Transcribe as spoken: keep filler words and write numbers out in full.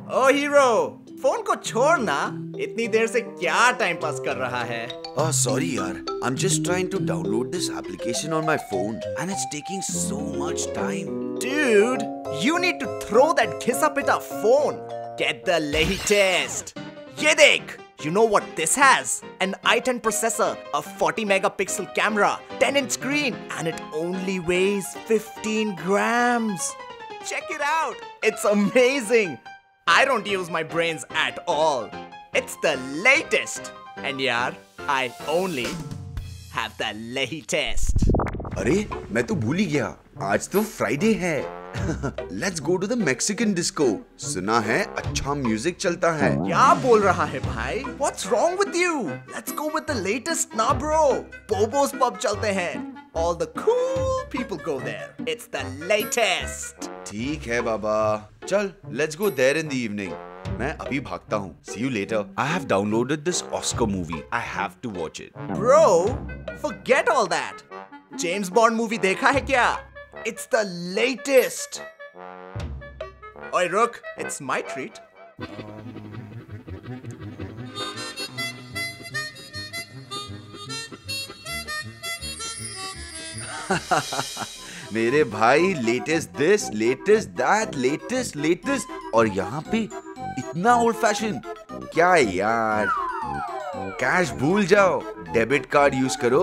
ओ hero, phone को छोड़ ना, इतनी देर से क्या टाइम पास कर रहा है? Oh, sorry yaar. I'm just trying to download this application on my phone and it's taking so much time. Dude, you need to throw that Ghisa-Pita phone. Get the latest. ये देख, you know what this has? An i ten processor, a forty megapixel camera, ten inch screen, and it only weighs fifteen grams. Check it out. It's amazing. I don't use my brains at all. It's the latest. And yaar, I only have the latest. अरे मैं तो भूल ही गया, आज तो Friday है. Let's go to the Mexican disco. सुना है अच्छा म्यूजिक चलता है. क्या बोल रहा है भाई? What's wrong with you? Let's go with the latest ना bro. Bobo's pub चलते हैं. All the cool people go there. It's the latest. ठीक है बाबा, चल let's go there in the evening. मैं अभी भागता हूँ. See you later. I have downloaded this Oscar movie. I have to watch it. Bro, forget all that. James Bond movie देखा है क्या? It's the latest. Oi, Rook, it's my treat. मेरे भाई latest this, latest that, latest latest और यहाँ पे इतना old fashion. क्या यार, कैश भूल जाओ, डेबिट कार्ड यूज करो.